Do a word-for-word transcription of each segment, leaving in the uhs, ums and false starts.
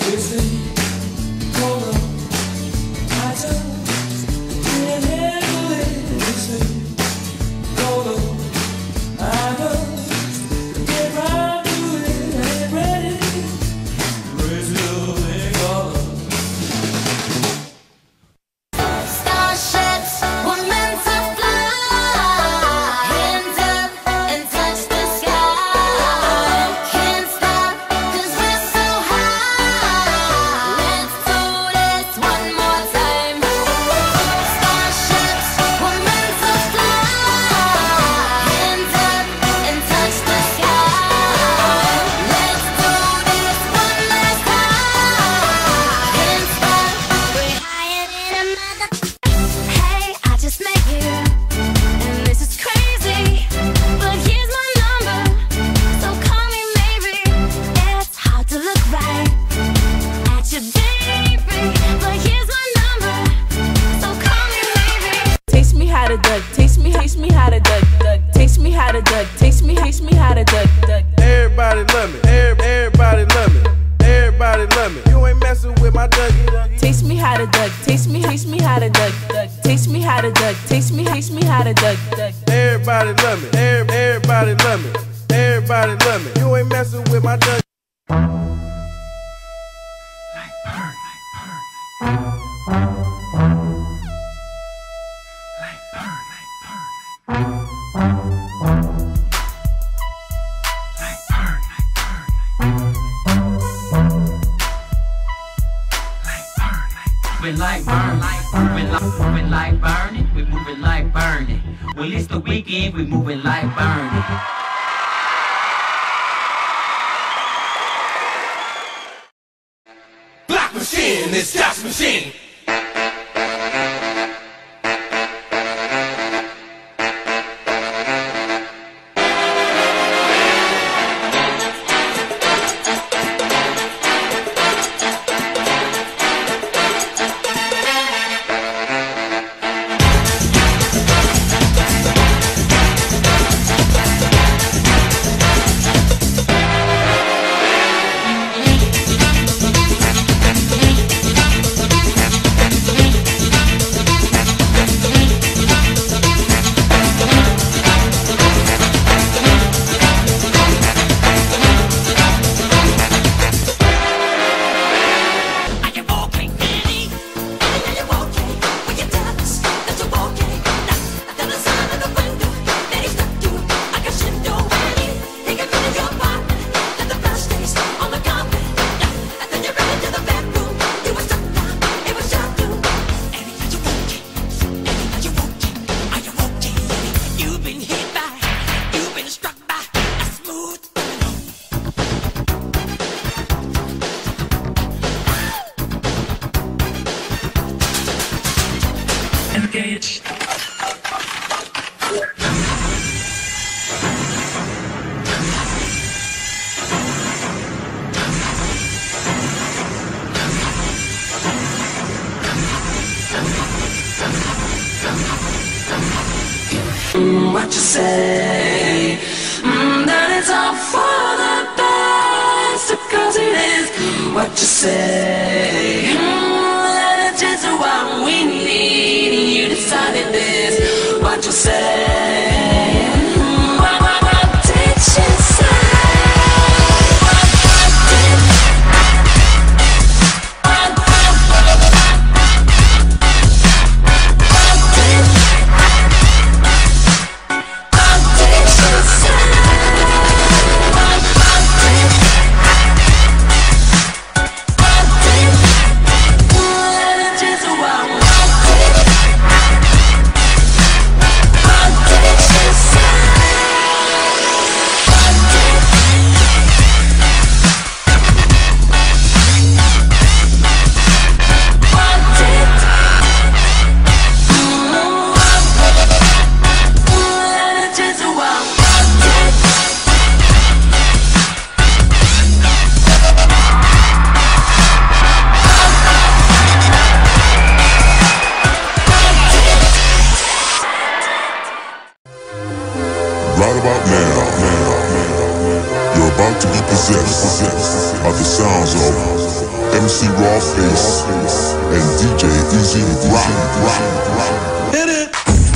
Mm, what you say? Mm, that it's all for the best, because it is. Mm, what you say? Mm, that it's just what we need. You decided this. What you say? Mm, what, what, what did you say? Right about now, you're about to be possessed by the sounds of M C Raw Face, and D J Easy Rock, Rock, Rock. Hit it!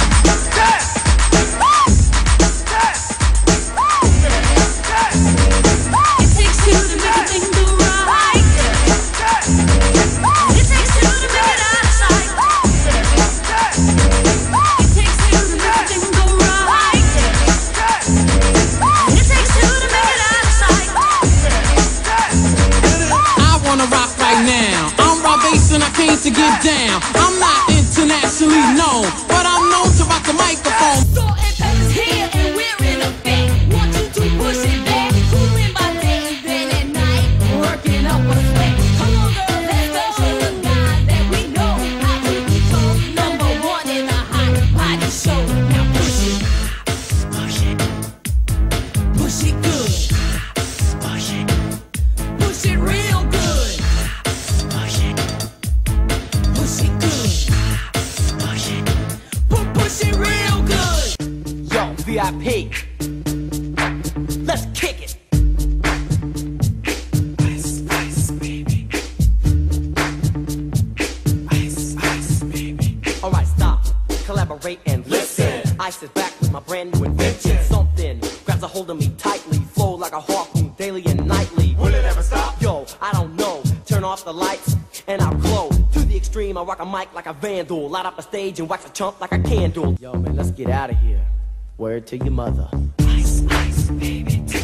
To get down, I'm not internationally known, but I'm known to rock the microphone. So and Pepper's here and we're in effect. Want you to push it back, cooling my day, then at night, working up a sweat. Come on, girl, let's go show the guys that we know how to control. Number one in the hot body show. Now push it, push it, push it good, push it, push it real good. Push it. Push it good. Push it. Push it real good. Yo, V I P. Let's kick it. Ice, ice, baby. Ice, ice, baby. Alright, stop. Collaborate and listen. Ice is back with my brand new invention. Something grabs a hold of me tightly. Flow like a harpoon daily and nightly. Will it ever stop? Yo, I don't know. Turn off the lights and I'll glow. To the extreme, I rock a mic like a vandal. Light up a stage and wax a chump like a candle. Yo, man, let's get out of here. Word to your mother. Ice, ice, baby.